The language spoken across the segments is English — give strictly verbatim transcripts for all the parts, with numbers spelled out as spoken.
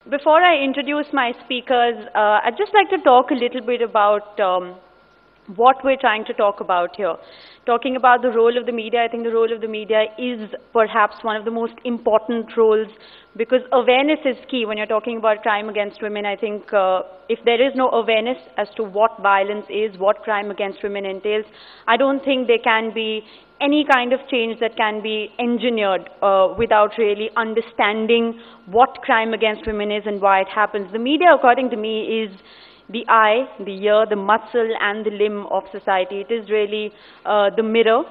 Before I introduce my speakers, uh, I'd just like to talk a little bit about um, what we're trying to talk about here. Talking about the role of the media, I think the role of the media is perhaps one of the most important roles because awareness is key when you're talking about crime against women. I think uh, if there is no awareness as to what violence is, what crime against women entails, I don't think there can be any kind of change that can be engineered uh, without really understanding what crime against women is and why it happens. The media, according to me, is the eye, the ear, the muscle, and the limb of society. It is really uh, the mirror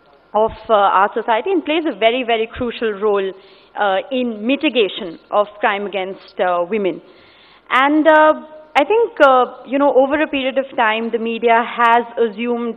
of uh, our society and plays a very, very crucial role uh, in mitigation of crime against uh, women. And uh, I think, uh, you know, over a period of time, the media has assumed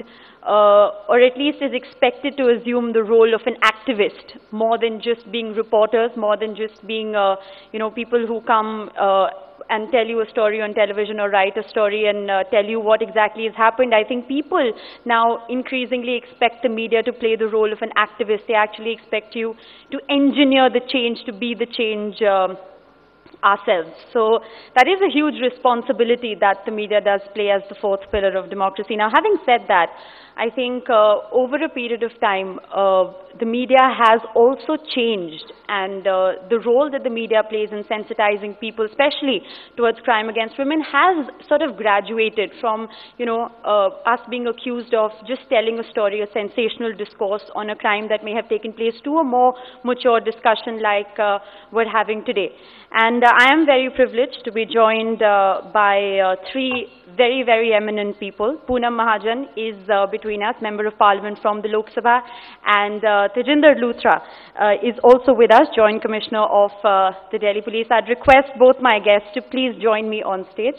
Uh, or at least is expected to assume the role of an activist, more than just being reporters, more than just being, uh, you know, people who come uh, and tell you a story on television or write a story and uh, tell you what exactly has happened. I think people now increasingly expect the media to play the role of an activist. They actually expect you to engineer the change, to be the change um, ourselves. So that is a huge responsibility that the media does play as the fourth pillar of democracy. Now, having said that, I think uh, over a period of time, uh, the media has also changed, and uh, the role that the media plays in sensitizing people, especially towards crime against women, has sort of graduated from, you know, uh, us being accused of just telling a story, a sensational discourse on a crime that may have taken place, to a more mature discussion like uh, we're having today. And uh, I am very privileged to be joined uh, by uh, three very, very eminent people. Poonam Mahajan is uh, between us, Member of Parliament from the Lok Sabha, and uh, Tejinder Luthra uh, is also with us, Joint Commissioner of uh, the Delhi Police. I'd request both my guests to please join me on stage.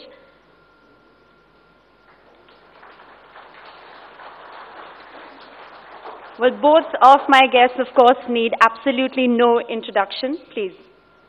Well, both of my guests, of course, need absolutely no introduction. Please.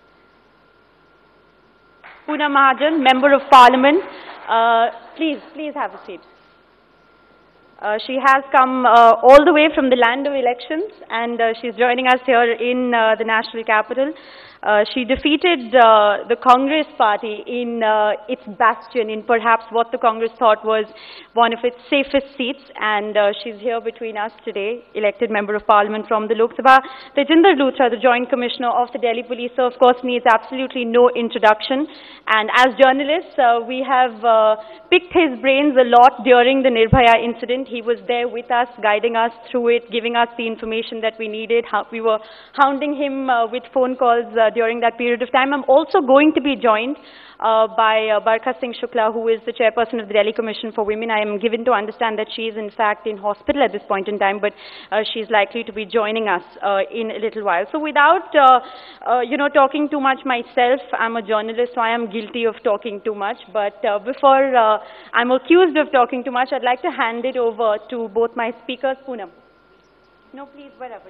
Poonam Mahajan, Member of Parliament. Uh, please, please have a seat. Uh, she has come uh, all the way from the land of elections, and uh, she's joining us here in uh, the national capital. Uh, she defeated uh, the Congress party in uh, its bastion, in perhaps what the Congress thought was one of its safest seats, and uh, she's here between us today, elected Member of Parliament from the Lok Sabha. Tejinder Luthra, the Joint Commissioner of the Delhi Police, so of course needs absolutely no introduction. And as journalists, uh, we have uh, picked his brains a lot during the Nirbhaya incident. He was there with us, guiding us through it, giving us the information that we needed. We were hounding him uh, with phone calls uh, during that period of time. I'm also going to be joined uh, by uh, Barkha Singh Shukla, who is the chairperson of the Delhi Commission for Women. I am given to understand that she is in fact in hospital at this point in time, but uh, she's likely to be joining us uh, in a little while. So without, uh, uh, you know, talking too much myself, I'm a journalist, so I am guilty of talking too much. But uh, before uh, I'm accused of talking too much, I'd like to hand it over to both my speakers. Poonam. No, please, whatever.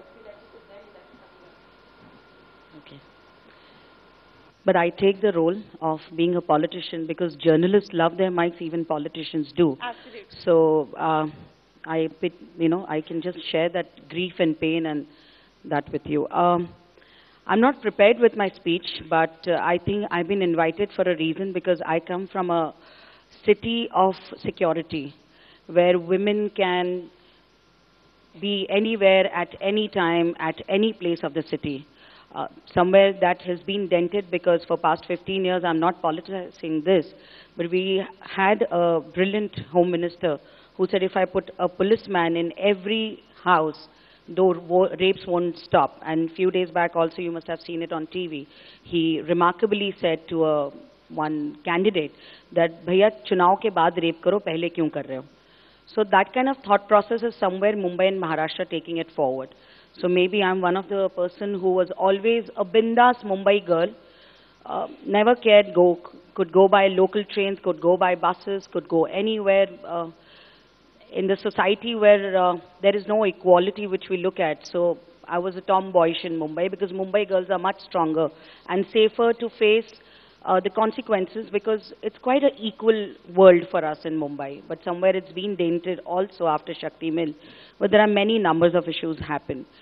Okay. But I take the role of being a politician because journalists love their mics, even politicians do. Absolutely. So uh, I, you know, I can just share that grief and pain and that with you. Um, I'm not prepared with my speech, but uh, I think I've been invited for a reason because I come from a city of security where women can be anywhere at any time, at any place of the city. Uh, somewhere that has been dented because for past fifteen years, I'm not politicizing this, but we had a brilliant Home Minister who said if I put a policeman in every house, though rapes won't stop. And a few days back also, you must have seen it on T V, he remarkably said to a, one candidate that, "Bhaiya, chunav ke baad rape karo, pehle kyun kar rahe ho?" So that kind of thought process is somewhere Mumbai and Maharashtra taking it forward. So maybe I'm one of the person who was always a bindas Mumbai girl, uh, never cared, go, could go by local trains, could go by buses, could go anywhere uh, in the society where uh, there is no equality which we look at. So I was a tomboyish in Mumbai because Mumbai girls are much stronger and safer to face uh, the consequences because it's quite an equal world for us in Mumbai. But somewhere it's been dented also after Shakti Mill, but there are many numbers of issues happen.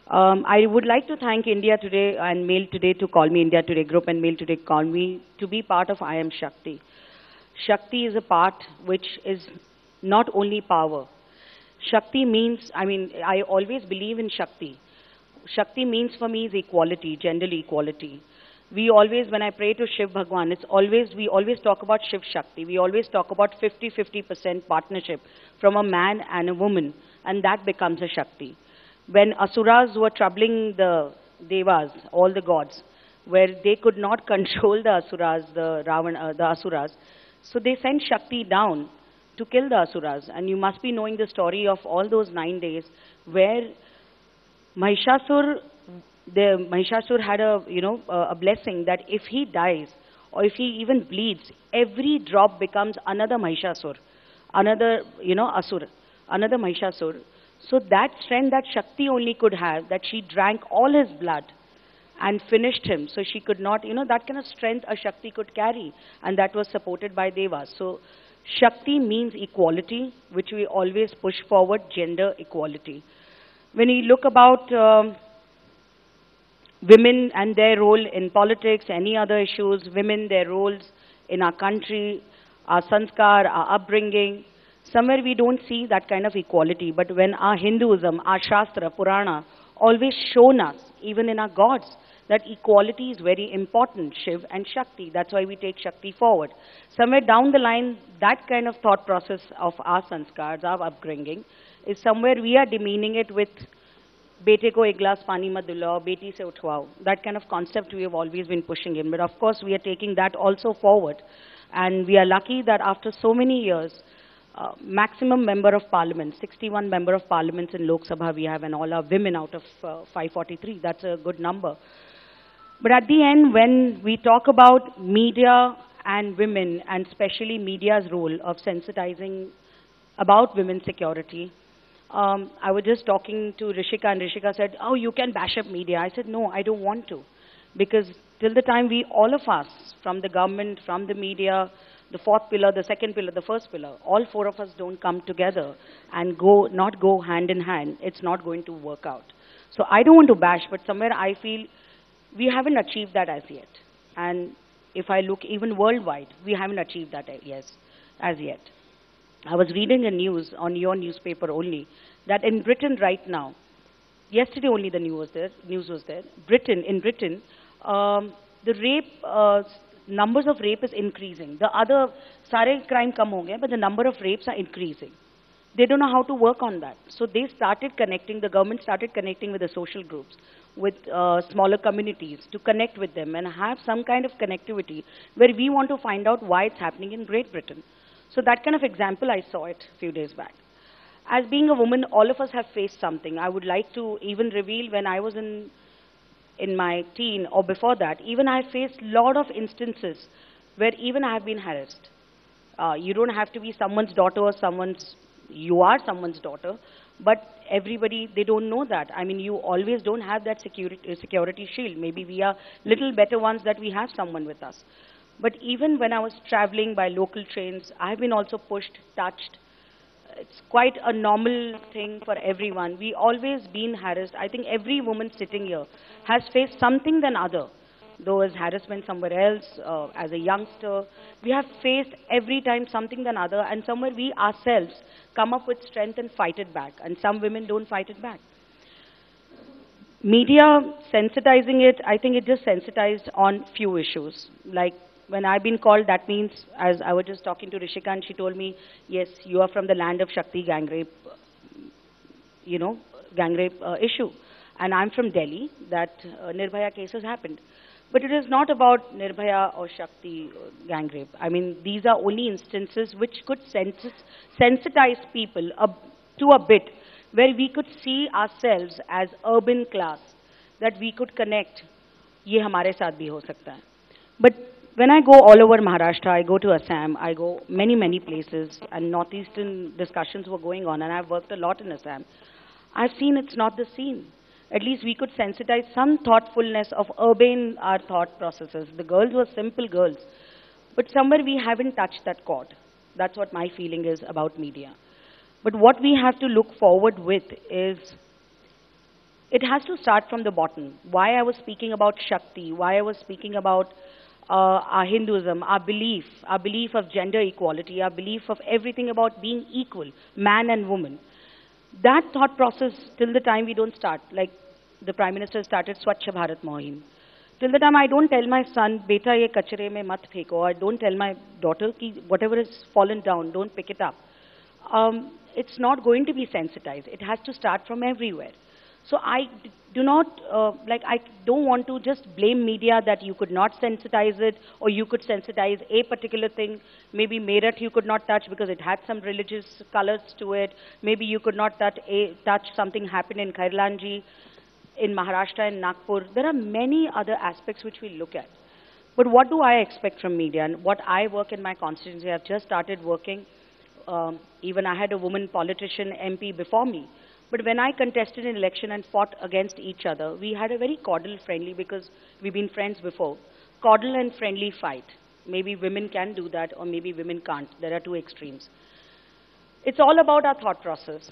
Um, I would like to thank India Today and Mail Today to call me, India Today Group and Mail Today call me to be part of I Am Shakti. Shakti is a part which is not only power. Shakti means, I mean, I always believe in Shakti. Shakti means for me is equality, gender equality. We always, when I pray to Shiv Bhagwan, it's always, we always talk about Shiv Shakti. We always talk about fifty fifty percent partnership from a man and a woman, and that becomes a Shakti. When Asuras were troubling the Devas, all the gods, where they could not control the Asuras, the Ravan, uh, the Asuras, so they sent Shakti down to kill the Asuras. And you must be knowing the story of all those nine days where Mahishasur, the Mahishasur had a, you know, a, a blessing that if he dies or if he even bleeds, every drop becomes another Mahishasur, another, you know, Asur, another Mahishasur. So that strength that Shakti only could have, that she drank all his blood and finished him. So she could not, you know, that kind of strength a Shakti could carry. And that was supported by Devas. So Shakti means equality, which we always push forward, gender equality. When you look about um, women and their role in politics, any other issues, women, their roles in our country, our sanskar, our upbringing, somewhere we don't see that kind of equality. But when our Hinduism, our Shastra, Purana, always shown us, even in our gods, that equality is very important, Shiv and Shakti. That's why we take Shakti forward. Somewhere down the line, that kind of thought process of our sanskars, our upbringing, is somewhere we are demeaning it with bete ko ek glass pani mat dulao, beti se uthwao. That kind of concept we have always been pushing in. But of course, we are taking that also forward. And we are lucky that after so many years, Uh, maximum member of parliament, sixty-one member of parliaments in Lok Sabha we have, and all are women out of uh, five forty-three. That's a good number. But at the end, when we talk about media and women, and especially media's role of sensitizing about women's security, um, I was just talking to Rishika, and Rishika said, oh, you can bash up media. I said, no, I don't want to. Because till the time we, all of us, from the government, from the media, the fourth pillar, the second pillar, the first pillar, all four of us don't come together and go, not go hand in hand, it's not going to work out. So I don't want to bash, but somewhere I feel we haven't achieved that as yet. And if I look even worldwide, we haven't achieved that yes, as yet. I was reading the news on your newspaper only, that in Britain right now, yesterday only the news was there, news was there, Britain, in Britain, um, the rape, uh, numbers of rape is increasing. The other, sare crime kam ho gaya, but the number of rapes are increasing. They don't know how to work on that. So they started connecting, the government started connecting with the social groups, with uh, smaller communities, to connect with them and have some kind of connectivity where we want to find out why it's happening in Great Britain. So that kind of example, I saw it a few days back. As being a woman, all of us have faced something. I would like to even reveal when I was in in my teen or before that, even I faced lot of instances where even I have been harassed. Uh, you don't have to be someone's daughter or someone's, you are someone's daughter, but everybody, they don't know that. I mean, you always don't have that security, security shield. Maybe we are little better ones that we have someone with us. But even when I was traveling by local trains, I have been also pushed, touched. It's quite a normal thing for everyone. We always been harassed. I think every woman sitting here has faced something than other. Though as harassment somewhere else, uh, as a youngster, we have faced every time something than other, and somewhere we ourselves come up with strength and fight it back. And some women don't fight it back. Media sensitizing it, I think it just sensitized on few issues. Like when I've been called, that means, as I was just talking to Rishika and she told me, yes, you are from the land of Shakti gang rape, you know, gang rape uh, issue. And I'm from Delhi, that uh, Nirbhaya case has happened. But it is not about Nirbhaya or Shakti gang rape. I mean, these are only instances which could sens sensitize people a, to a bit, where we could see ourselves as urban class, that we could connect. Ye hamare saath bhi ho sakta hai. But when I go all over Maharashtra, I go to Assam, I go many, many places, and northeastern discussions were going on, and I've worked a lot in Assam. I've seen it's not the same. At least we could sensitize some thoughtfulness of urban our thought processes. The girls were simple girls, but somewhere we haven't touched that chord. That's what my feeling is about media. But what we have to look forward with is it has to start from the bottom. Why I was speaking about Shakti, why I was speaking about uh, our Hinduism, our belief, our belief of gender equality, our belief of everything about being equal, man and woman. That thought process, till the time we don't start, like the Prime Minister started Swachh Bharat Mohim. Till the time I don't tell my son, beta ye kachre mein mat pheko, or don't tell my daughter ki whatever has fallen down, don't pick it up. Um, it's not going to be sensitized. It has to start from everywhere. So I do not, uh, like I don't want to just blame media that you could not sensitize it, or you could sensitize a particular thing. Maybe Meerut you could not touch because it had some religious colors to it. Maybe you could not touch, a, touch something happened in Khairlanji, in Maharashtra and Nagpur. There are many other aspects which we look at. But what do I expect from media? And what I work in my constituency, I've just started working. Um, even I had a woman politician, M P before me. But when I contested an election and fought against each other, we had a very cordial, friendly, because we've been friends before, cordial and friendly fight. Maybe women can do that, or maybe women can't. There are two extremes. It's all about our thought process.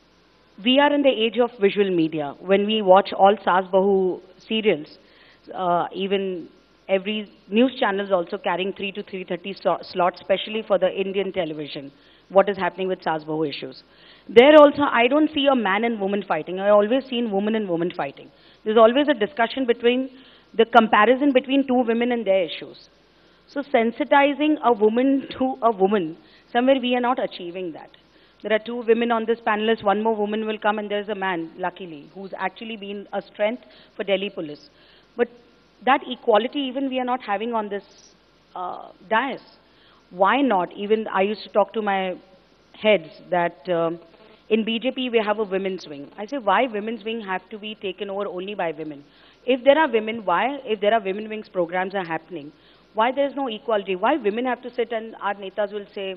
We are in the age of visual media. When we watch all Saas Bahu serials, uh, even every news channel is also carrying three to three thirty slots, especially for the Indian television, what is happening with Saas Bahu issues. There also, I don't see a man and woman fighting. I always seen woman and woman fighting. There's always a discussion between, the comparison between two women and their issues. So sensitizing a woman to a woman, somewhere we are not achieving that. There are two women on this panelist, one more woman will come, and there's a man, luckily, who's actually been a strength for Delhi police. But that equality even we are not having on this uh, dais. Why not? Even I used to talk to my heads that um, in B J P we have a women's wing. I say, why women's wing have to be taken over only by women? If there are women, why, if there are women wings programs are happening, why there is no equality? Why women have to sit and our netas will say,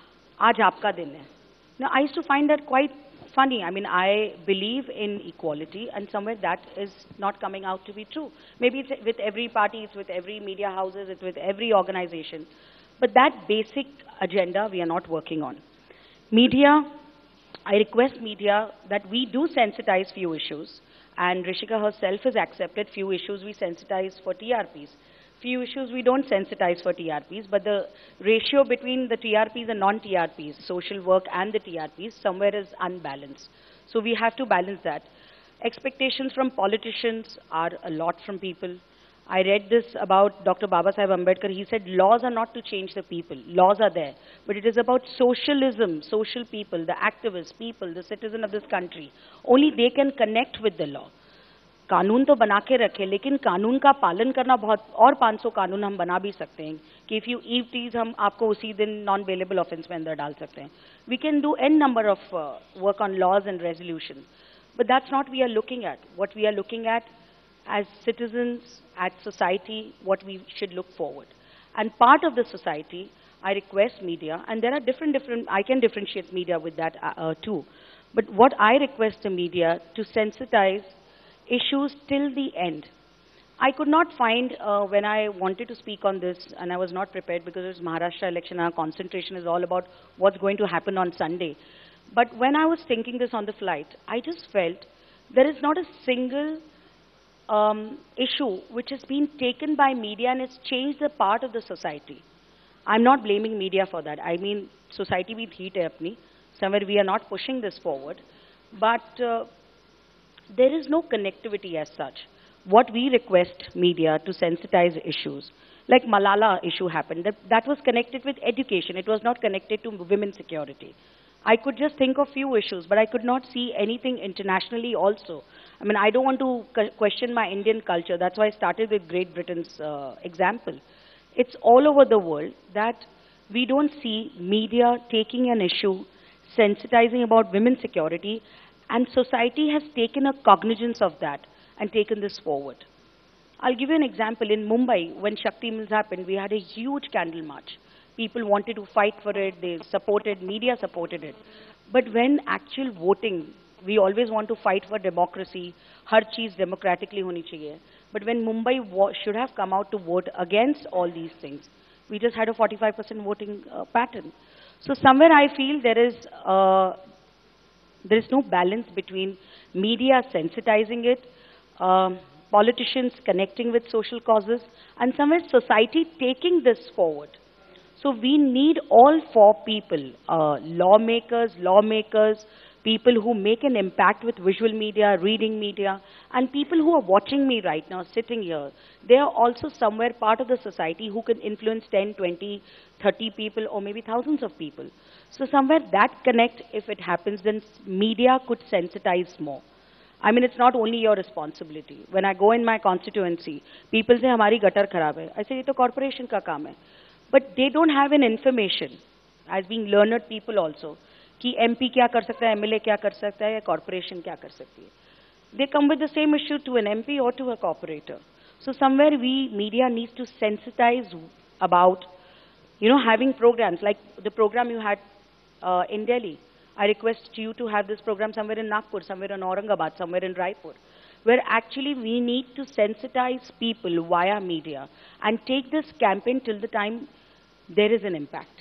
Aaj aapka din hai. Now, I used to find that quite funny. I mean, I believe in equality, and somewhere that is not coming out to be true. Maybe it's with every party, it's with every media houses, it's with every organization. But that basic agenda we are not working on. Media, I request media that we do sensitize few issues, and Rishika herself has accepted few issues we sensitize for T R Ps. Few issues we don't sensitize for T R Ps, but the ratio between the T R Ps and non-T R Ps, social work and the T R Ps, somewhere is unbalanced. So we have to balance that. Expectations from politicians are a lot from people. I read this about Doctor Babasaheb Ambedkar. He said laws are not to change the people. Laws are there. But it is about socialism, social people, the activists, people, the citizen of this country. Only they can connect with the law. कानून तो बना के रखे, लेकिन कानून का पालन करना बहुत, और पाँच सौ कानून हम बना भी सकते हैं कि if you eat these हम आपको उसी दिन non bailable offense में अंदर डाल सकते हैं. We can do n number of uh, work on laws and resolutions, but that's not what we are looking at. What we are looking at as citizens, as society, what we should look forward. And part of the society, I request media, and there are different different. I can differentiate media with that uh, uh, too. But what I request the media to sensitize issues till the end. I could not find, uh, when I wanted to speak on this, and I was not prepared because it was Maharashtra election, our concentration is all about what's going to happen on Sunday. But when I was thinking this on the flight, I just felt there is not a single um, issue which has been taken by media and has changed the part of the society. I'm not blaming media for that. I mean, society with heat apni, somewhere we are not pushing this forward. But uh, there is no connectivity as such. What we request media to sensitize issues, like Malala issue happened, that, that was connected with education. It was not connected to women's security. I could just think of few issues, but I could not see anything internationally also. I mean, I don't want to question my Indian culture. That's why I started with Great Britain's uh, example. It's all over the world that we don't see media taking an issue, sensitizing about women's security, and society has taken a cognizance of that and taken this forward. I'll give you an example. In Mumbai, when Shakti Mills happened, we had a huge candle march. People wanted to fight for it, they supported, media supported it. But when actual voting, we always want to fight for democracy, har cheez democratically honi chahiye. But when Mumbai should have come out to vote against all these things, we just had a forty-five percent voting uh, pattern. So somewhere I feel there is uh, there is no balance between media sensitizing it, um, politicians connecting with social causes, and somewhere society taking this forward. So we need all four people, uh, lawmakers, lawmakers, people who make an impact with visual media, reading media, and people who are watching me right now, sitting here. They are also somewhere part of the society who can influence ten, twenty, thirty people, or maybe thousands of people. So somewhere that connect, if it happens, then media could sensitize more. I mean, it's not only your responsibility. When I go in my constituency, people say, "Hamari gutter kharab hai." I say, "Ye to corporation ka kaam hai." But they don't have an information, as being learned people also, कि M P क्या कर सकता है, M L A क्या कर सकता है, या corporation क्या कर सकती है. They come with the same issue to an M P or to a corporator. So somewhere we, media needs to sensitize about, you know, having programs like the program you had uh, in Delhi. I request you to have this program somewhere in Nagpur, somewhere in Aurangabad, somewhere in Raipur, where actually we need to sensitize people via media and take this campaign till the time there is an impact.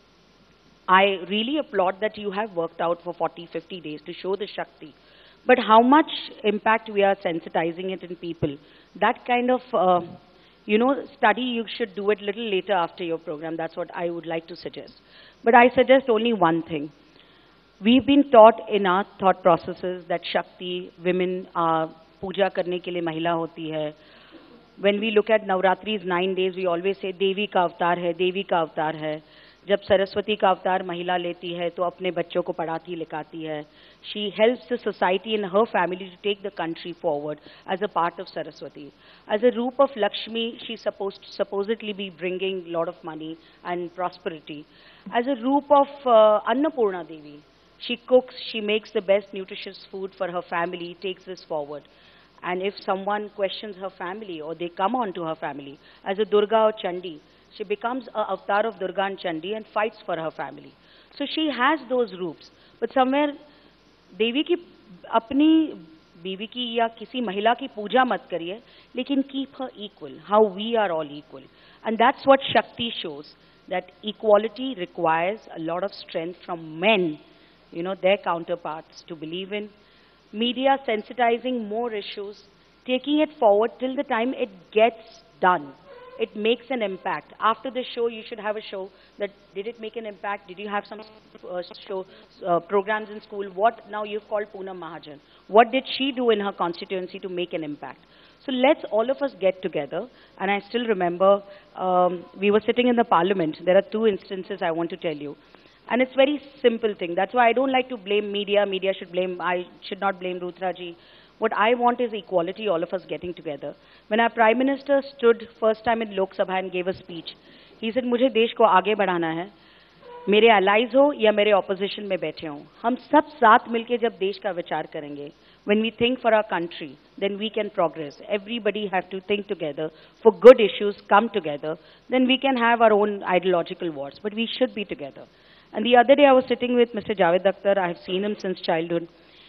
I really applaud that you have worked out for forty, fifty days to show the Shakti. But how much impact we are sensitizing it in people, that kind of, uh, you know, study, you should do it little later after your program. That's what I would like to suggest. But I suggest only one thing. We've been taught in our thought processes that Shakti, women are puja karne ke liye mahila hoti hai. When we look at Navratri's nine days, we always say Devi ka avatar hai, Devi ka avatar hai. जब सरस्वती का अवतार महिला लेती है तो अपने बच्चों को पढ़ाती लिखाती है. She helps the society and her family to take the country forward as a part of Saraswati. As a roop of Lakshmi, she's supposed to supposedly be bringing a lot of money and prosperity. As a roop of uh, Annapurna Devi, she cooks, she makes the best nutritious food for her family, takes this forward. And if someone questions her family or they come on to her family, as a Durga or Chandi, she becomes an avatar of Durga and Chandi and fights for her family. So she has those roots. But somewhere, Devi ki apni बीवी की या किसी महिला की पूजा मत करिए, लेकिन keep her equal, how we are all equal. And that's what Shakti shows, that equality requires a lot of strength from men, you know, their counterparts to believe in. Media sensitizing more issues, taking it forward till the time it gets done. It makes an impact. After the show, you should have a show that, did it make an impact? Did you have some uh, show uh, programs in school? What now you've called Poonam Mahajan? What did she do in her constituency to make an impact? So let's all of us get together. And I still remember um, we were sitting in the parliament. There are two instances I want to tell you. And it's very simple thing. That's why I don't like to blame media. Media should blame, I should not blame Rutraji. What I want is equality, all of us getting together. When our Prime Minister stood first time in Lok Sabha and gave a speech, he said, मुझे देश को आगे बढ़ाना है, मेरे allies हो या मेरे opposition में बैठे हों, हम सब साथ मिलके जब देश का विचार करेंगे, when we think for our country, then we can progress. Everybody have to think together for good issues, come together, then we can have our own ideological wars, but we should be together. And the other day I was sitting with Mister Javed Akhtar. I have seen him since childhood.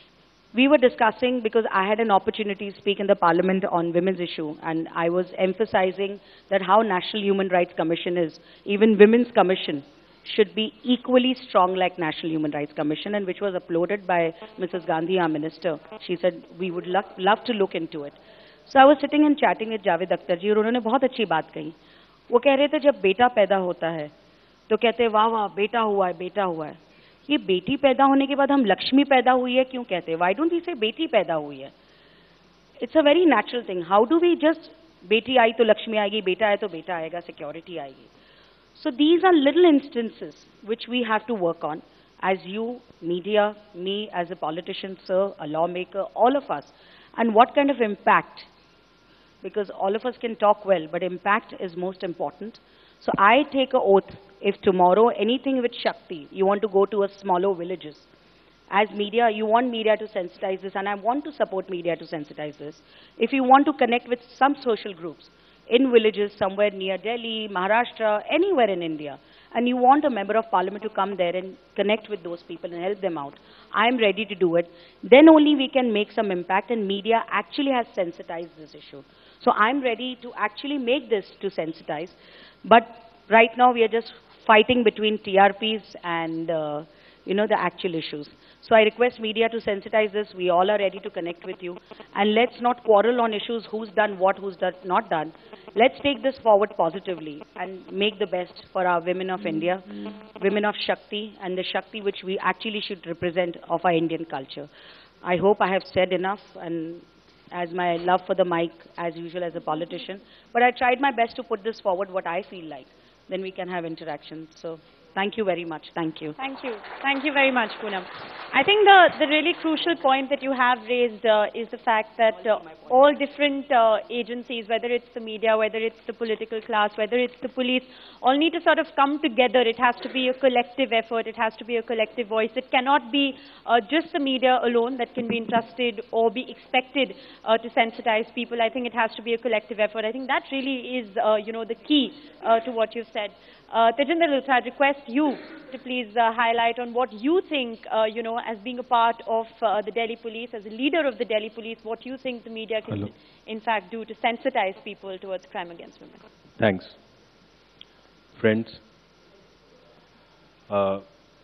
We were discussing, because I had an opportunity to speak in the parliament on women's issue, and I was emphasizing that how National Human Rights Commission is, even Women's Commission should be equally strong like National Human Rights Commission, and which was uploaded by Missus Gandhi, our minister. She said, we would love, love to look into it. So I was sitting and chatting with Javed Akhtar ji, और उन्होंने बहुत अच्छी बात कही. वो कह रहे थे जब बेटा पैदा होता है, तो कहते वाह वाह बेटा हुआ है, बेटा हुआ है. ये बेटी पैदा होने के बाद हम लक्ष्मी पैदा हुई है क्यों कहते हैं? Why don't we say बेटी पैदा हुई है? It's a very natural thing. How do we just बेटी आई तो लक्ष्मी आएगी, बेटा आए तो बेटा आएगा, security आएगी. So these are little instances which we have to work on. As you, media, me as a politician, sir, a lawmaker, all of us. And what kind of impact? Because all of us can talk well, but impact is most important. So I take an oath, if tomorrow anything with Shakti, you want to go to a smaller villages, as media, you want media to sensitize this, and I want to support media to sensitize this. If you want to connect with some social groups in villages somewhere near Delhi, Maharashtra, anywhere in India, and you want a member of parliament to come there and connect with those people and help them out, I am ready to do it. Then only we can make some impact, and media actually has sensitized this issue. So I'm ready to actually make this to sensitize. But right now we are just fighting between T R Ps and, uh, you know, the actual issues. So I request media to sensitize this. We all are ready to connect with you. And let's not quarrel on issues, who's done what, who's done, not done. Let's take this forward positively and make the best for our women of India, women of Shakti, and the Shakti which we actually should represent of our Indian culture. I hope I have said enough, and as my love for the mic, as usual, as a politician. But I tried my best to put this forward, what I feel like. Then we can have interaction. So thank you very much. Thank you. Thank you. Thank you very much, Poonam. I think the, the really crucial point that you have raised uh, is the fact that uh, all different uh, agencies, whether it's the media, whether it's the political class, whether it's the police, all need to sort of come together. It has to be a collective effort. It has to be a collective voice. It cannot be uh, just the media alone that can be entrusted or be expected uh, to sensitize people. I think it has to be a collective effort. I think that really is, uh, you know, the key uh, to what you've said. Uh, Tejinder Lutha, I'd request you to please uh, highlight on what you think, uh, you know, as being a part of uh, the Delhi Police, as a leader of the Delhi Police, what you think the media can, Hello. in fact, do to sensitize people towards crime against women. Thanks. Friends, uh,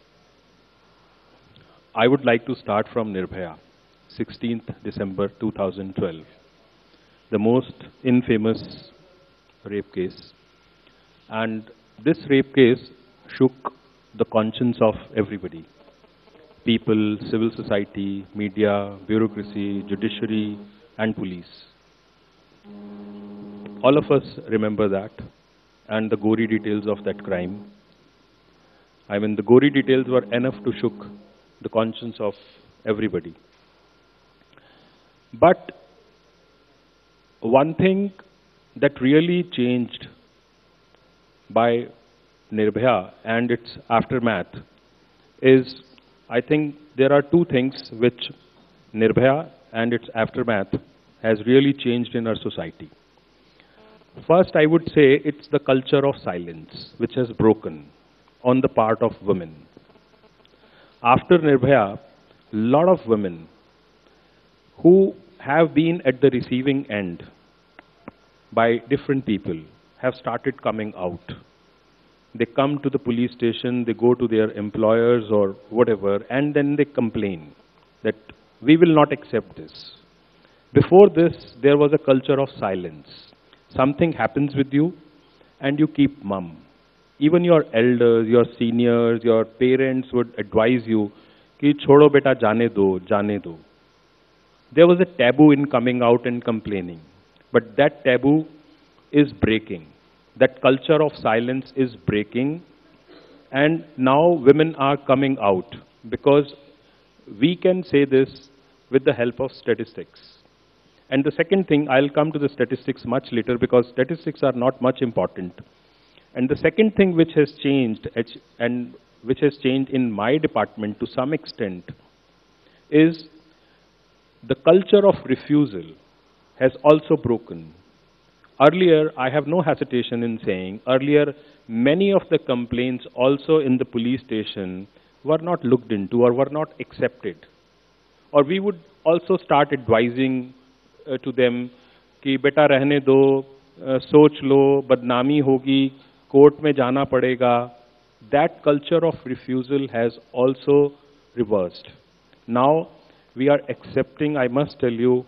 I would like to start from Nirbhaya, sixteenth December two thousand twelve, the most infamous rape case. And this rape case shook the conscience of everybody. People, civil society, media, bureaucracy, judiciary, and police. All of us remember that and the gory details of that crime. I mean, the gory details were enough to shook the conscience of everybody. But one thing that really changed by Nirbhaya and its aftermath is, I think there are two things which Nirbhaya and its aftermath has really changed in our society. First, I would say it's the culture of silence which has broken on the part of women. After Nirbhaya, a lot of women who have been at the receiving end by different people have started coming out. They come to the police station, they go to their employers or whatever, and then they complain that we will not accept this. Before this, there was a culture of silence. Something happens with you and you keep mum. Even your elders, your seniors, your parents would advise you, ki chodo beta jane do, jane do. There was a taboo in coming out and complaining. But that taboo is breaking. That culture of silence is breaking, and now women are coming out because we can say this with the help of statistics. And the second thing, I'll come to the statistics much later because statistics are not much important. And the second thing which has changed, and which has changed in my department to some extent, is the culture of refusal has also broken. Earlier, I have no hesitation in saying, earlier many of the complaints also in the police station were not looked into or were not accepted. Or we would also start advising uh, to them, ki beta rehne do, uh, soch lo, badnami hogi, court mein jana padega. That culture of refusal has also reversed. Now we are accepting, I must tell you,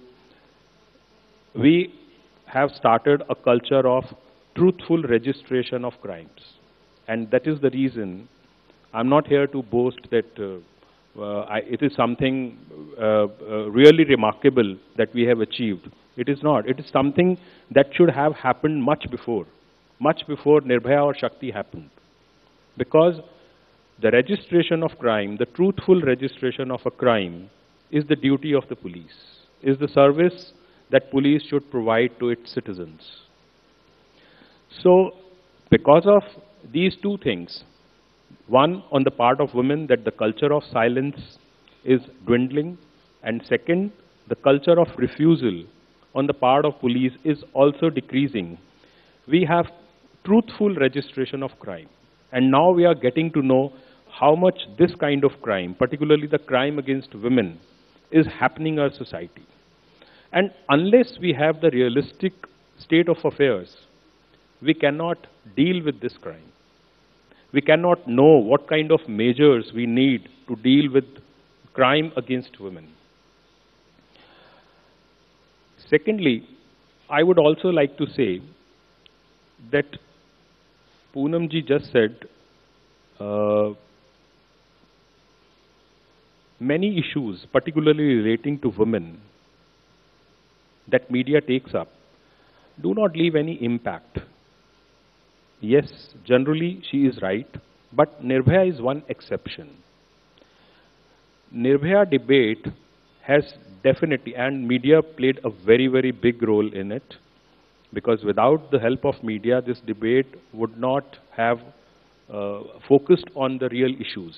we have started a culture of truthful registration of crimes. And that is the reason I'm not here to boast that uh, uh, I, it is something uh, uh, really remarkable that we have achieved. It is not. It is something that should have happened much before, much before Nirbhaya or Shakti happened. Because the registration of crime, the truthful registration of a crime, is the duty of the police, is the service that police should provide to its citizens. So, because of these two things, one, on the part of women, that the culture of silence is dwindling, and second, the culture of refusal on the part of police is also decreasing. We have truthful registration of crime, and now we are getting to know how much this kind of crime, particularly the crime against women, is happening in our society. And unless we have the realistic state of affairs, we cannot deal with this crime. We cannot know what kind of measures we need to deal with crime against women. Secondly, I would also like to say that Poonam ji just said uh, many issues, particularly relating to women, that media takes up, do not leave any impact. Yes, generally she is right, but Nirbhaya is one exception. Nirbhaya debate has definitely, and media played a very, very big role in it, because without the help of media, this debate would not have uh, focused on the real issues.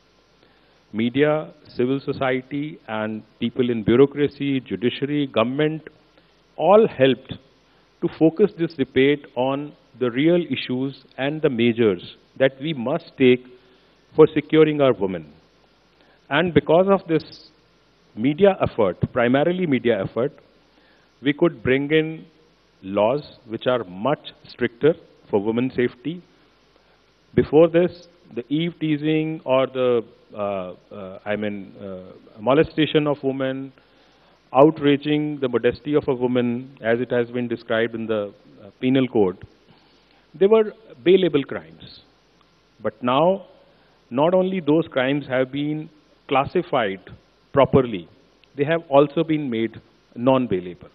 Media, civil society, and people in bureaucracy, judiciary, government, all helped to focus this debate on the real issues and the measures that we must take for securing our women. And because of this media effort, primarily media effort, we could bring in laws which are much stricter for women's safety. Before this, the eve teasing or the, uh, uh, I mean, uh, molestation of women, outraging the modesty of a woman, as it has been described in the uh, penal code, they were bailable crimes. But now, not only those crimes have been classified properly, they have also been made non-bailable.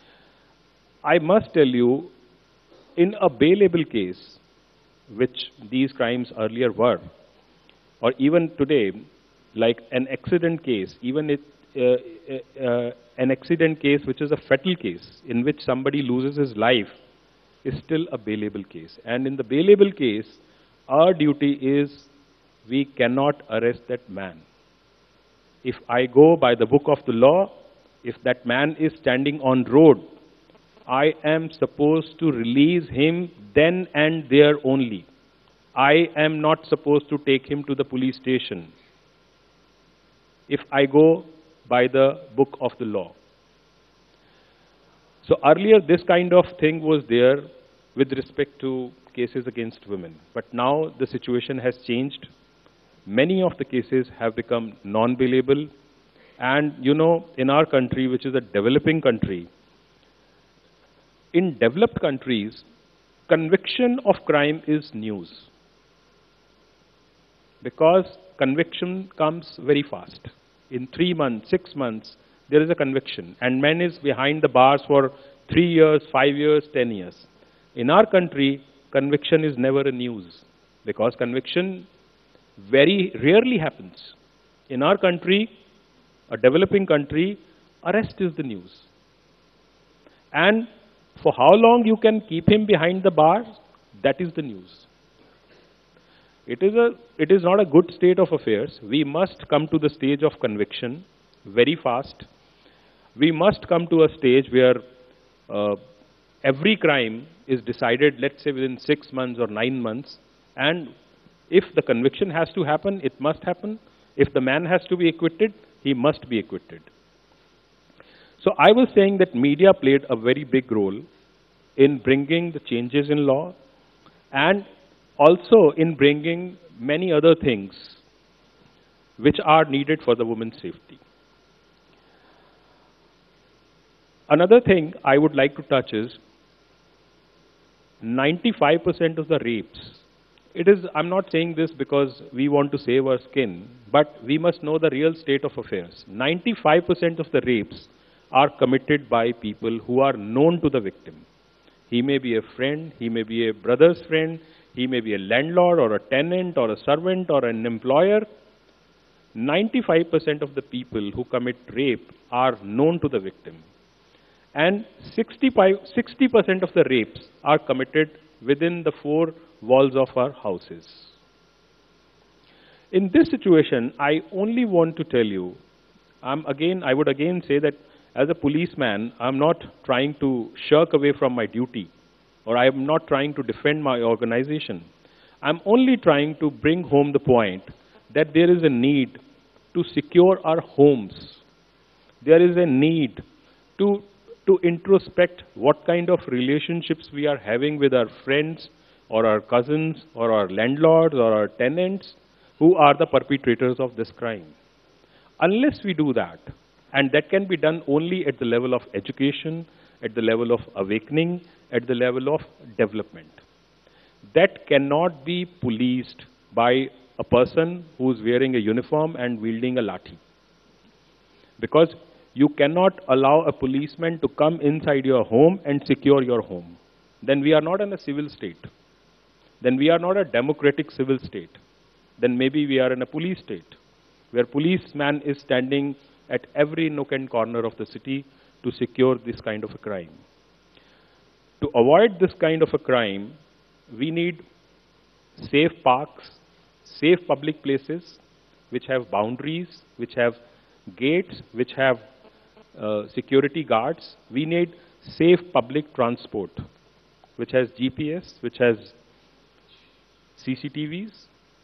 I must tell you, in a bailable case, which these crimes earlier were, or even today, like an accident case, even it, uh, uh, an accident case which is a fatal case, in which somebody loses his life, is still a bailable case. And in the bailable case, our duty is we cannot arrest that man. If I go by the book of the law, if that man is standing on road, I am supposed to release him then and there only. I am not supposed to take him to the police station if I go by the book of the law. So earlier this kind of thing was there with respect to cases against women. But now the situation has changed. Many of the cases have become non-bailable. And you know, in our country, which is a developing country, in developed countries, conviction of crime is news. Because conviction comes very fast. In three months, six months, there is a conviction. And man is behind the bars for three years, five years, ten years. In our country, conviction is never a news. Because conviction very rarely happens. In our country, a developing country, arrest is the news. And for how long you can keep him behind the bars, that is the news. It is, a, it is not a good state of affairs. We must come to the stage of conviction very fast. We must come to a stage where uh, every crime is decided, let's say, within six months or nine months. And if the conviction has to happen, it must happen. If the man has to be acquitted, he must be acquitted. So I was saying that media played a very big role in bringing the changes in law and also in bringing many other things which are needed for the women's safety. Another thing I would like to touch is ninety-five percent of the rapes. It is, I'm not saying this because we want to save our skin, but we must know the real state of affairs. ninety-five percent of the rapes are committed by people who are known to the victim. He may be a friend, he may be a brother's friend, he may be a landlord or a tenant or a servant or an employer. ninety-five percent of the people who commit rape are known to the victim. And sixty-five, sixty percent of the rapes are committed within the four walls of our houses. In this situation, I only want to tell you, I'm again, I would again say that as a policeman, I'm not trying to shirk away from my duty, or I'm not trying to defend my organization. I'm only trying to bring home the point that there is a need to secure our homes. There is a need to, to introspect what kind of relationships we are having with our friends, or our cousins, or our landlords, or our tenants, who are the perpetrators of this crime. unless we do that, and that can be done only at the level of education, at the level of awakening, at the level of development. That cannot be policed by a person who is wearing a uniform and wielding a lathi. Because you cannot allow a policeman to come inside your home and secure your home. Then we are not in a civil state. Then we are not a democratic civil state. Then maybe we are in a police state, where policeman is standing at every nook and corner of the city to secure this kind of a crime. To avoid this kind of a crime, we need safe parks, safe public places, which have boundaries, which have gates, which have uh, security guards. We need safe public transport, which has G P S, which has C C T Vs,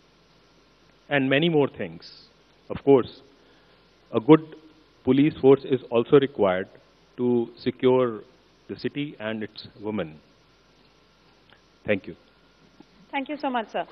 and many more things. Of course, a good police force is also required to secure the city and its women. Thank you. Thank you so much, sir.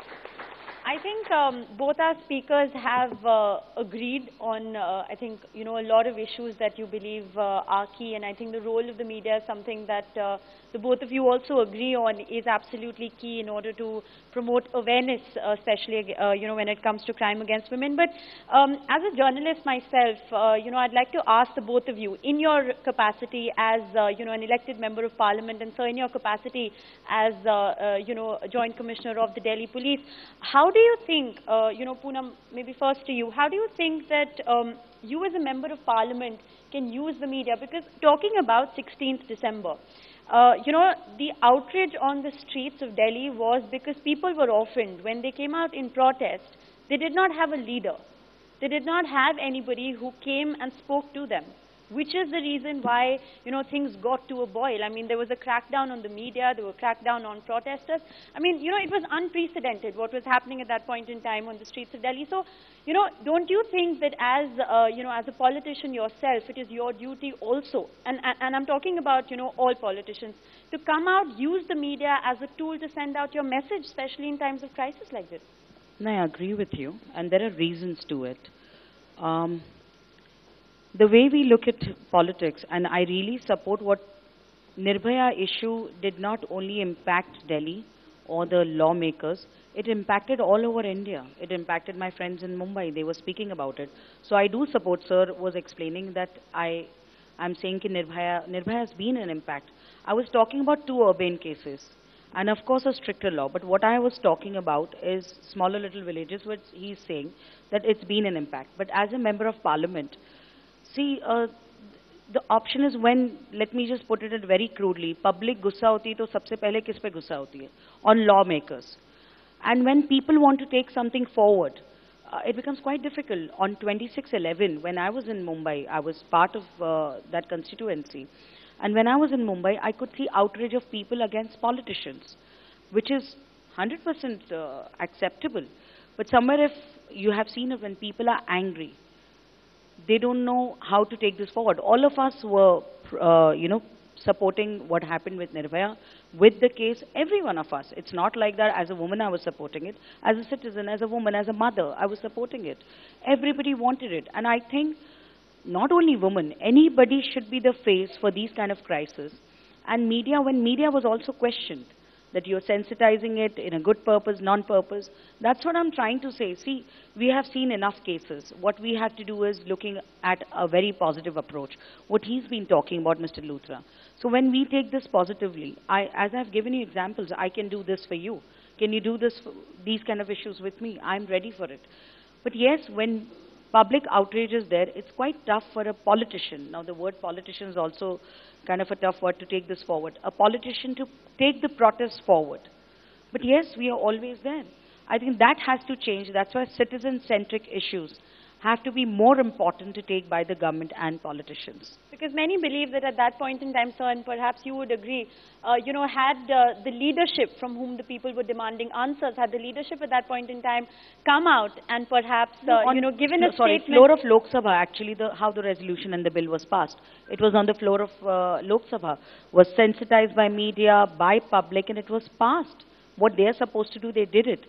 I think um, both our speakers have uh, agreed on, uh, I think, you know, a lot of issues that you believe uh, are key, and I think the role of the media is something that uh, the both of you also agree on is absolutely key in order to promote awareness, uh, especially, uh, you know, when it comes to crime against women. But um, as a journalist myself, uh, you know, I'd like to ask the both of you, in your capacity as, uh, you know, an elected member of parliament, and so in your capacity as, uh, uh, you know, a joint commissioner of the Delhi Police, how do you think, uh, you know, Poonam, maybe first to you, how do you think that um, you as a member of parliament can use the media? Because talking about sixteenth December, uh, you know, the outrage on the streets of Delhi was because people were orphaned. When they came out in protest, they did not have a leader. They did not have anybody who came and spoke to them, which is the reason why, you know, things got to a boil. I mean, there was a crackdown on the media, there was a crackdown on protesters. I mean, you know, it was unprecedented what was happening at that point in time on the streets of Delhi. So, you know, don't you think that as, uh, you know, as a politician yourself, it is your duty also, and, and, and I'm talking about, you know, all politicians, to come out, use the media as a tool to send out your message, especially in times of crisis like this? No, I agree with you, and there are reasons to it. Um, The way we look at politics, and I really support what Nirbhaya issue did not only impact Delhi or the lawmakers, it impacted all over India. It impacted my friends in Mumbai. They were speaking about it. So I do support, sir was explaining that I, I'm saying that Nirbhaya, Nirbhaya has been an impact. I was talking about two urban cases, and of course a stricter law. But what I was talking about is smaller little villages, which he's saying that it's been an impact. But as a member of parliament, see, uh, the option is when, let me just put it very crudely, public gussa hoti to sabse pehle kis pe gussa hoti hai? On lawmakers. And when people want to take something forward, uh, it becomes quite difficult. On twenty-six eleven, when I was in Mumbai, I was part of uh, that constituency. And when I was in Mumbai, I could see outrage of people against politicians, which is one hundred percent uh, acceptable. But somewhere if you have seen it, when people are angry, they don't know how to take this forward. All of us were, uh, you know, supporting what happened with Nirbhaya, with the case, every one of us. It's not like that as a woman I was supporting it. As a citizen, as a woman, as a mother, I was supporting it. Everybody wanted it. And I think not only women, anybody should be the face for these kind of crises. And media, when media was also questioned, that you're sensitizing it in a good purpose, non-purpose. That's what I'm trying to say. See, we have seen enough cases. What we have to do is looking at a very positive approach. What he's been talking about, Mister Luthra. So when we take this positively, I, as I've given you examples, I can do this for you. Can you do this, for these kind of issues with me? I'm ready for it. But yes, when public outrage is there, it's quite tough for a politician. Now the word politician is also kind of a tough word to take this forward. A politician to take the protest forward. But yes, we are always there. I think that has to change. That's why citizen-centric issues have to be more important to take by the government and politicians. Because many believe that at that point in time, sir, and perhaps you would agree, uh, you know, had uh, the leadership from whom the people were demanding answers, had the leadership at that point in time come out and perhaps, uh, no, on, you know, given no, a sorry, statement... floor of Lok Sabha, actually, the, how the resolution and the bill was passed. It was on the floor of uh, Lok Sabha, was sensitized by media, by public, and it was passed. What they are supposed to do, they did it.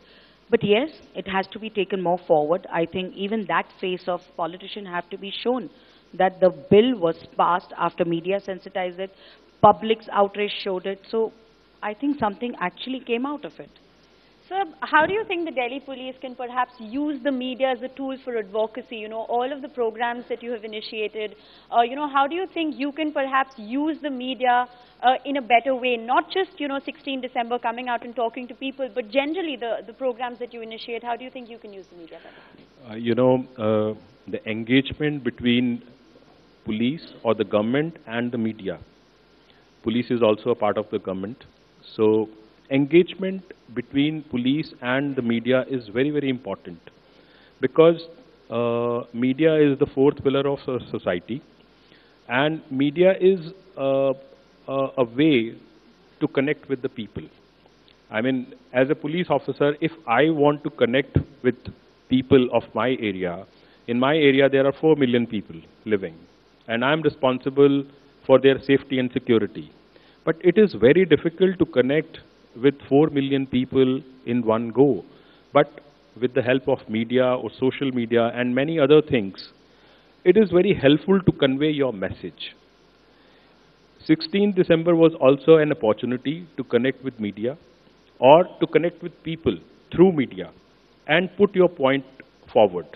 But yes, it has to be taken more forward. I think even that face of politician have to be shown that the bill was passed after media sensitized it, public's outrage showed it. So I think something actually came out of it. Sir, how do you think the Delhi police can perhaps use the media as a tool for advocacy? You know, all of the programs that you have initiated, uh, you know, how do you think you can perhaps use the media uh, in a better way? Not just, you know, sixteenth December coming out and talking to people, but generally the, the programs that you initiate, how do you think you can use the media better? Uh, you know, uh, the engagement between police or the government and the media. Police is also a part of the government. So engagement between police and the media is very, very important, because uh, media is the fourth pillar of society, and media is uh, a, a way to connect with the people. I mean, as a police officer, if I want to connect with people of my area, in my area there are four million people living, and I am responsible for their safety and security. But it is very difficult to connect with four million people in one go. But with the help of media or social media and many other things, it is very helpful to convey your message. sixteenth December was also an opportunity to connect with media or to connect with people through media and put your point forward.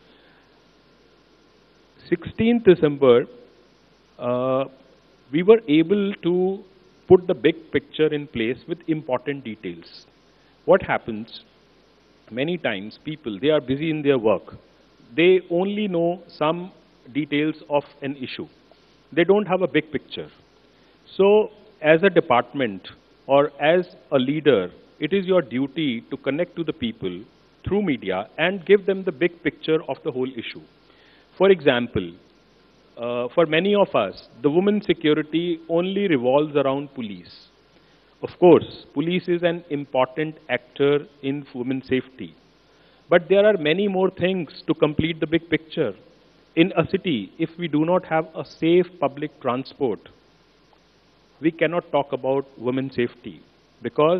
sixteenth December, uh, we were able to put the big picture in place with important details. What happens, many times people, they are busy in their work. They only know some details of an issue. They don't have a big picture. So as a department or as a leader, it is your duty to connect to the people through media and give them the big picture of the whole issue. For example, Uh, for many of us, the women's security only revolves around police. Of course, police is an important actor in women's safety. But there are many more things to complete the big picture. In a city, if we do not have a safe public transport, we cannot talk about women's safety, because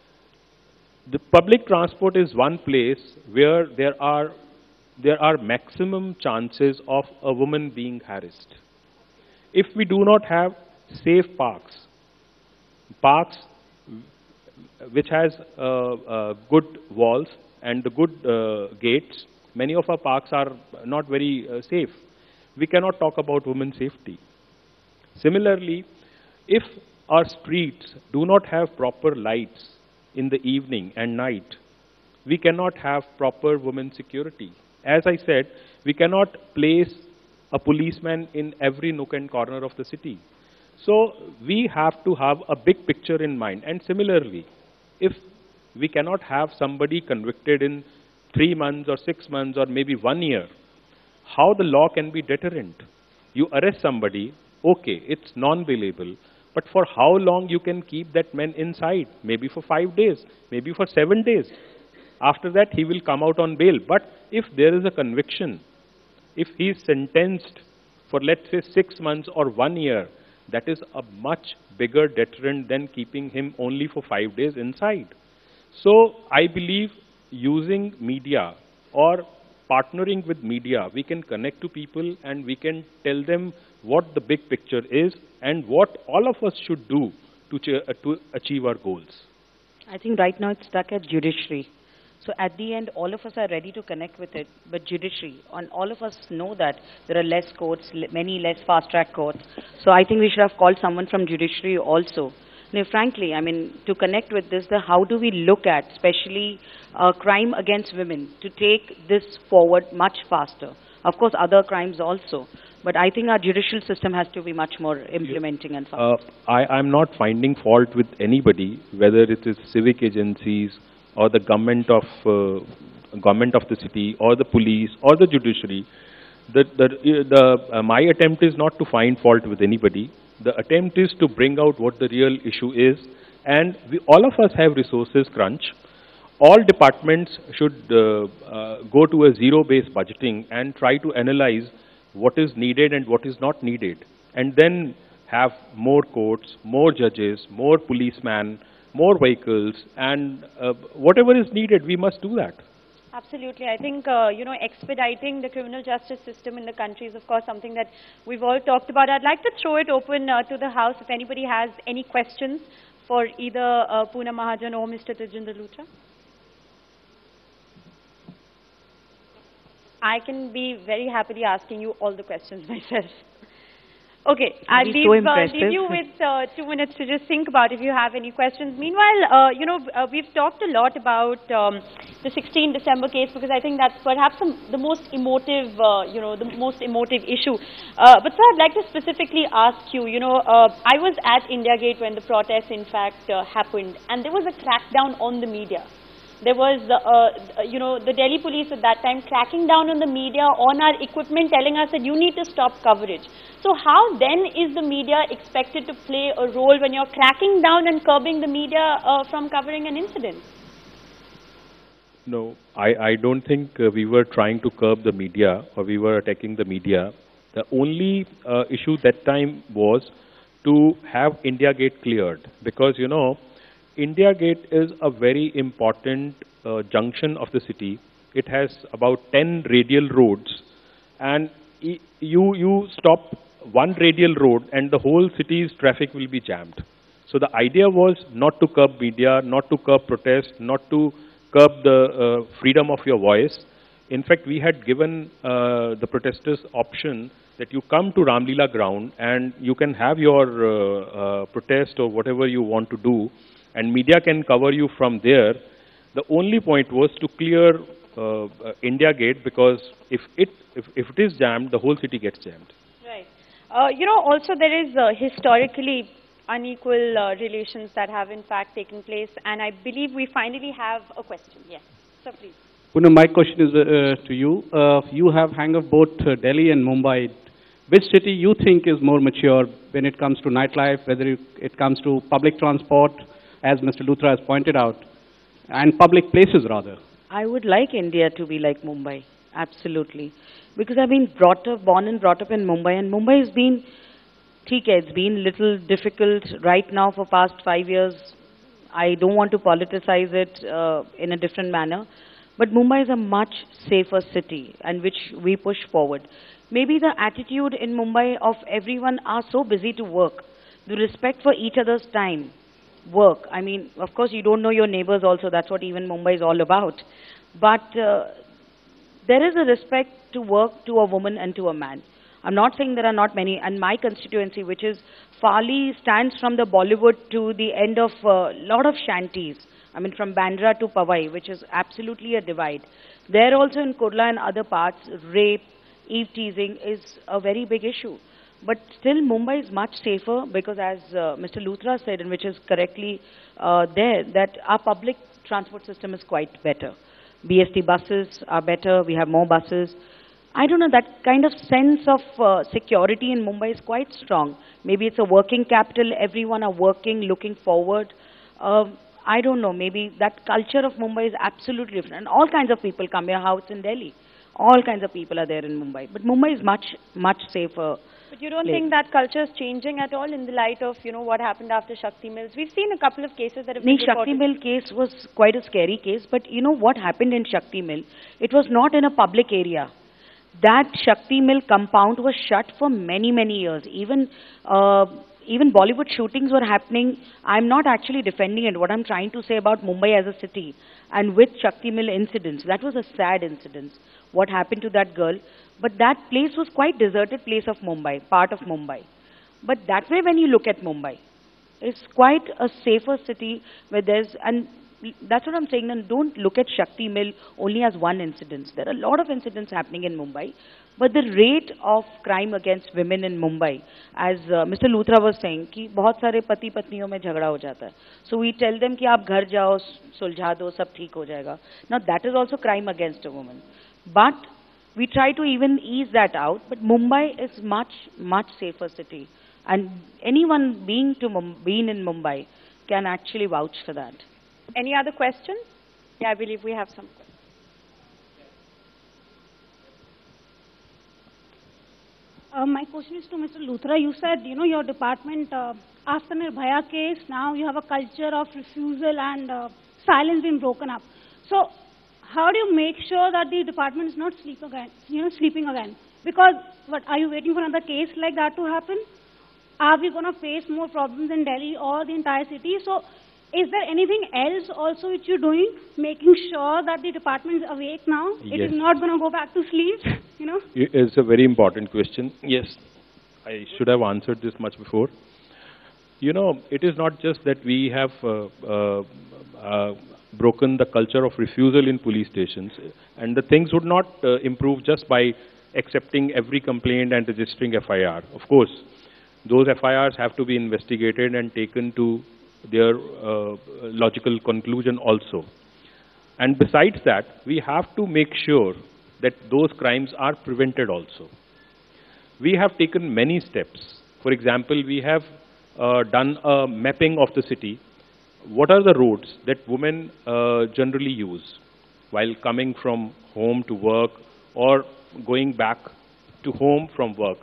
the public transport is one place where there are there are maximum chances of a woman being harassed. If we do not have safe parks, parks which has uh, uh, good walls and the good uh, gates, many of our parks are not very uh, safe. We cannot talk about women's safety. Similarly, if our streets do not have proper lights in the evening and night, we cannot have proper women's security. As I said, we cannot place a policeman in every nook and corner of the city. So we have to have a big picture in mind. And similarly, if we cannot have somebody convicted in three months or six months or maybe one year, how the law can be deterrent? You arrest somebody, okay, it's non-bailable, but for how long you can keep that man inside? Maybe for five days, maybe for seven days. After that, he will come out on bail. But if there is a conviction, if he is sentenced for, let's say, six months or one year, that is a much bigger deterrent than keeping him only for five days inside. So I believe using media or partnering with media, we can connect to people and we can tell them what the big picture is and what all of us should do to, ch uh, to achieve our goals. I think right now it's stuck at judiciary. So at the end, all of us are ready to connect with it, but judiciary, and all of us know that there are less courts, many less fast-track courts. So I think we should have called someone from judiciary also. Now, frankly, I mean, to connect with this, the how do we look at, especially uh, crime against women, to take this forward much faster? Of course, other crimes also. But I think our judicial system has to be much more implementing and fast. Uh, I, I'm not finding fault with anybody, whether it is civic agencies, or the government of uh, government of the city, or the police, or the judiciary. The, the, the, uh, my attempt is not to find fault with anybody. The attempt is to bring out what the real issue is, and we, all of us have resources crunch. All departments should uh, uh, go to a zero-based budgeting and try to analyze what is needed and what is not needed, and then have more courts, more judges, more policemen, more vehicles, and uh, whatever is needed, we must do that. Absolutely. I think, uh, you know, expediting the criminal justice system in the country is, of course, something that we've all talked about. I'd like to throw it open uh, to the House if anybody has any questions for either uh, Poonam Mahajan or Mister Tejinder Luthra. I can be very happily asking you all the questions myself. Okay, I'll leave, so uh, leave you with uh, two minutes to just think about if you have any questions. Meanwhile, uh, you know, uh, we've talked a lot about um, the sixteenth December case because I think that's perhaps the, the most emotive, uh, you know, the most emotive issue. Uh, but sir, I'd like to specifically ask you, you know, uh, I was at India Gate when the protests in fact uh, happened, and there was a crackdown on the media. There was, uh, you know, the Delhi police at that time cracking down on the media, on our equipment, telling us that you need to stop coverage. So how then is the media expected to play a role when you're cracking down and curbing the media uh, from covering an incident? No, I, I don't think uh, we were trying to curb the media or we were attacking the media. The only uh, issue that time was to have India Gate cleared because, you know, India Gate is a very important uh, junction of the city. It has about ten radial roads, and you, you stop one radial road and the whole city's traffic will be jammed. So the idea was not to curb media, not to curb protest, not to curb the uh, freedom of your voice. In fact, we had given uh, the protesters option that you come to Ramlila ground and you can have your uh, uh, protest or whatever you want to do, and media can cover you from there. The only point was to clear uh, uh, India Gate because if it, if, if it is jammed, the whole city gets jammed. Right. Uh, you know, also there is uh, historically unequal uh, relations that have in fact taken place, and I believe we finally have a question. Yes, sir, please. Poonam, my question is uh, to you. Uh, you have hang of both uh, Delhi and Mumbai. Which city you think is more mature when it comes to nightlife, whether it comes to public transport, as Mister Luthra has pointed out, and public places rather? I would like India to be like Mumbai, absolutely. Because I've been brought up, born and brought up in Mumbai, and Mumbai has been, theek hai, it's been little difficult right now for past five years. I don't want to politicize it uh, in a different manner, but Mumbai is a much safer city, and which we push forward. Maybe the attitude in Mumbai of everyone are so busy to work, the respect for each other's time, work. I mean, of course, you don't know your neighbors also. That's what even Mumbai is all about. But uh, there is a respect to work to a woman and to a man. I'm not saying there are not many. And my constituency, which is Farli, stands from the Bollywood to the end of a lot of shanties. I mean, from Bandra to Powai, which is absolutely a divide. There also in Kurla and other parts, rape, eve teasing is a very big issue. But still, Mumbai is much safer because, as uh, Mister Luthra said, and which is correctly uh, there, that our public transport system is quite better. B S T buses are better. We have more buses. I don't know, that kind of sense of uh, security in Mumbai is quite strong. Maybe it's a working capital. Everyone are working, looking forward. Uh, I don't know. Maybe that culture of Mumbai is absolutely different. And all kinds of people come here. How it's in Delhi. All kinds of people are there in Mumbai. But Mumbai is much, much safer. But you don't place. think that culture is changing at all in the light of, you know, what happened after Shakti Mills? We've seen a couple of cases that have been The Shakti Mill case was quite a scary case, but you know what happened in Shakti Mill? It was not in a public area. That Shakti Mill compound was shut for many, many years. Even, uh, even Bollywood shootings were happening. I'm not actually defending it. What I'm trying to say about Mumbai as a city and with Shakti Mill incidents, that was a sad incident. What happened to that girl? But that place was quite deserted place of Mumbai, part of Mumbai. But that way when you look at Mumbai, it's quite a safer city where there's, and that's what I'm saying, and don't look at Shakti Mill only as one incident. There are a lot of incidents happening in Mumbai, but the rate of crime against women in Mumbai, as uh, Mister Luthra was saying, कि बहुत सारे पति पत्नियों में झगड़ा हो जाता है. So we tell them कि आप घर जाओ, सुलझा दो, सब ठीक हो जाएगा. Now that is also crime against a woman. But we try to even ease that out, but Mumbai is much, much safer city. And anyone being to Mum being in Mumbai can actually vouch for that. Any other questions? Yeah, I believe we have some questions. Uh, my question is to Mister Luthra. You said, you know, your department, uh, after Nirbhaya case, now you have a culture of refusal and uh, silence being broken up. So, how do you make sure that the department is not sleep again, you know, sleeping again? Because, what, are you waiting for another case like that to happen? Are we going to face more problems in Delhi or the entire city? So, is there anything else also which you're doing, making sure that the department is awake now? Yes. It is not going to go back to sleep, you know? It's a very important question. Yes, I should have answered this much before. You know, it is not just that we have uh, uh, uh, broken the culture of refusal in police stations, and the things would not uh, improve just by accepting every complaint and registering F I R. Of course, those F I Rs have to be investigated and taken to their uh, logical conclusion also. And besides that, we have to make sure that those crimes are prevented also. We have taken many steps. For example, we have uh, done a mapping of the city. What are the roads that women uh, generally use while coming from home to work or going back to home from work?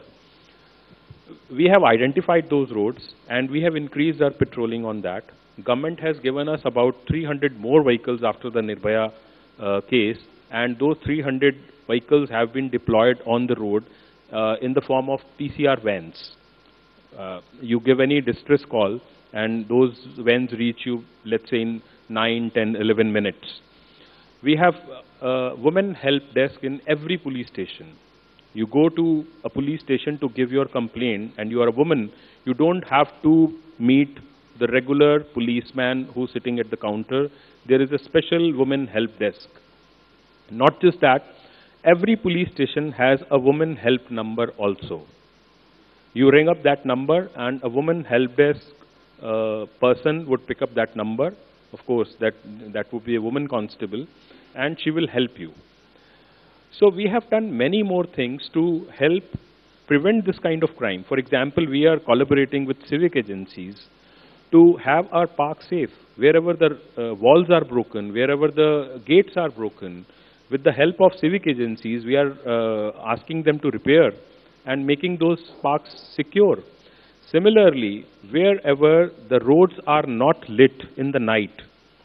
We have identified those roads and we have increased our patrolling on that. Government has given us about three hundred more vehicles after the Nirbhaya uh, case, and those three hundred vehicles have been deployed on the road uh, in the form of P C R vans. Uh, you give any distress call and those vans reach you, let's say, in nine, ten, eleven minutes. We have uh, women help desk in every police station. You go to a police station to give your complaint and you are a woman, you don't have to meet the regular policeman who's sitting at the counter. There is a special women help desk. Not just that, every police station has a women help number also. You ring up that number and a women help desk uh, person would pick up that number. Of course, that, that would be a woman constable, and she will help you. So we have done many more things to help prevent this kind of crime. For example, we are collaborating with civic agencies to have our parks safe. Wherever the uh, walls are broken, wherever the gates are broken, with the help of civic agencies, we are uh, asking them to repair and making those parks secure. Similarly, wherever the roads are not lit in the night,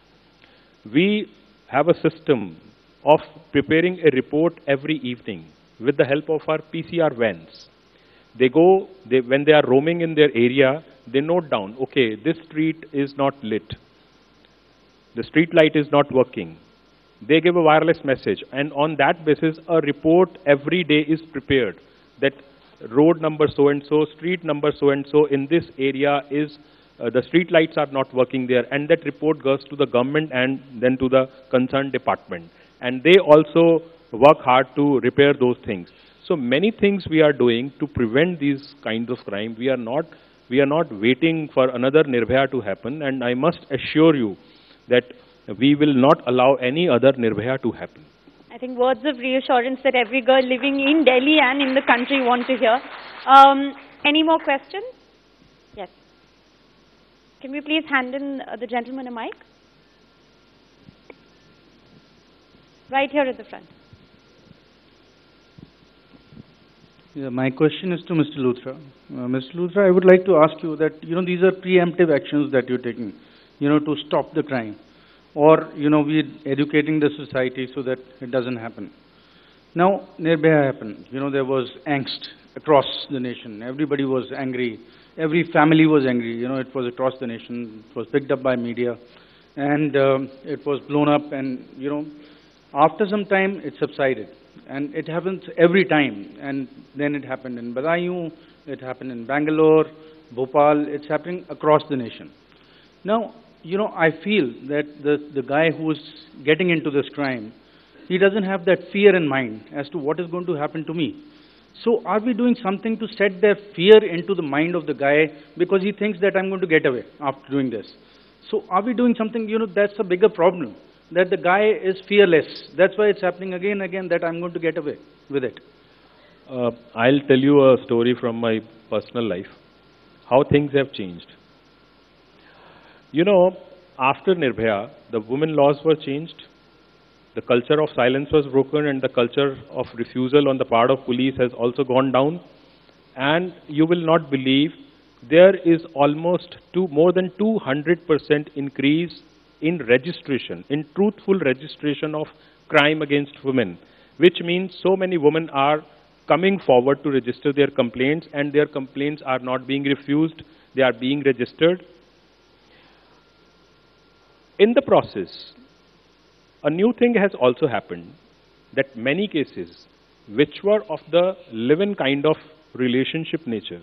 we have a system of preparing a report every evening with the help of our P C R vans. They go, they, when they are roaming in their area, they note down, okay, this street is not lit. The street light is not working. They give a wireless message, and on that basis, a report every day is prepared that road number so-and-so, street number so-and-so in this area is, uh, the street lights are not working there, and that report goes to the government and then to the concerned department. And they also work hard to repair those things. So many things we are doing to prevent these kinds of crime. We are not, we are not waiting for another Nirbhaya to happen, and I must assure you that we will not allow any other Nirbhaya to happen. I think words of reassurance that every girl living in Delhi and in the country want to hear. Um, any more questions? Yes. Can we please hand in uh, the gentleman a mic? Right here at the front. Yeah, my question is to Mister Luthra. Uh, Mister Luthra, I would like to ask you that, you know, these are preemptive actions that you're taking, you know, to stop the crime. Or, you know, we're educating the society so that it doesn't happen. Now, Nirbhaya happened. You know, there was angst across the nation. Everybody was angry. Every family was angry. You know, it was across the nation. It was picked up by media. And um, it was blown up and, you know, after some time, it subsided, and it happens every time. And then it happened in Badaयूं, it happened in Bangalore, Bhopal. It's happening across the nation. Now, you know, I feel that the the guy who is getting into this crime, he doesn't have that fear in mind as to what is going to happen to me. So, are we doing something to set that fear into the mind of the guy because he thinks that I'm going to get away after doing this? So, are we doing something? You know, that's a bigger problem. That the guy is fearless. That's why it's happening again and again that I'm going to get away with it. Uh, I'll tell you a story from my personal life, how things have changed. You know, after Nirbhaya, the women laws were changed, the culture of silence was broken, and the culture of refusal on the part of police has also gone down. and you will not believe there is almost two, more than two hundred percent increase in registration, in truthful registration of crime against women, which means so many women are coming forward to register their complaints, and their complaints are not being refused, they are being registered. In the process, a new thing has also happened, that many cases which were of the live-in kind of relationship nature,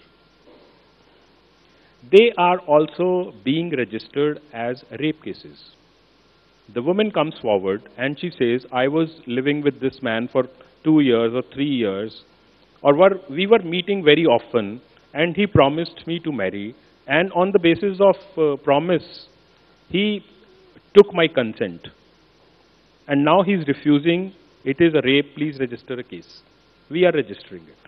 they are also being registered as rape cases. The woman comes forward and she says, I was living with this man for two years or three years, or were, we were meeting very often, and he promised me to marry, and on the basis of uh, promise, he took my consent. And now he is refusing, it is a rape, please register a case. We are registering it.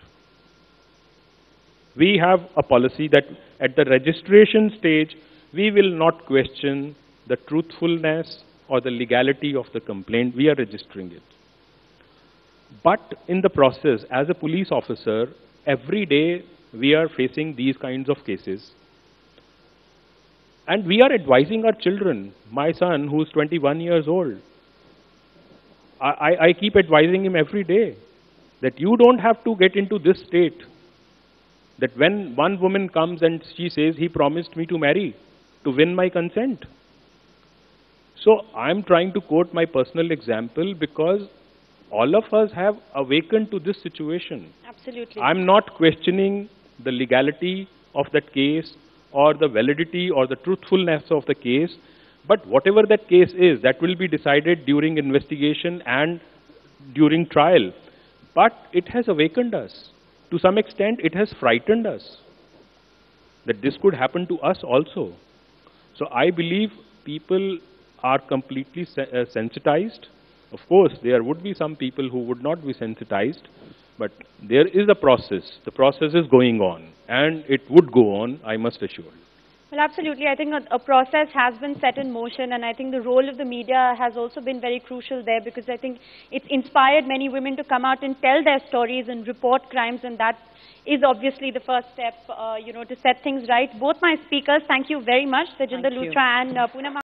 We have a policy that at the registration stage, we will not question the truthfulness or the legality of the complaint, we are registering it. But in the process, as a police officer, every day we are facing these kinds of cases. And we are advising our children. My son, who is twenty-one years old, I, I, I keep advising him every day that you don't have to get into this state. That when one woman comes and she says, he promised me to marry, to win my consent. So I'm trying to quote my personal example because all of us have awakened to this situation. Absolutely. I'm not questioning the legality of that case or the validity or the truthfulness of the case, but whatever that case is, that will be decided during investigation and during trial. But it has awakened us. To some extent, it has frightened us that this could happen to us also. So I believe people are completely se uh, sensitized. Of course, there would be some people who would not be sensitized, but there is a process. The process is going on, and it would go on, I must assure you. Well, absolutely. I think a, a process has been set in motion, and I think the role of the media has also been very crucial there, because I think it's inspired many women to come out and tell their stories and report crimes, and that is obviously the first step, uh, you know, to set things right. Both my speakers, thank you very much, Tejinder Luthra and uh, Poonam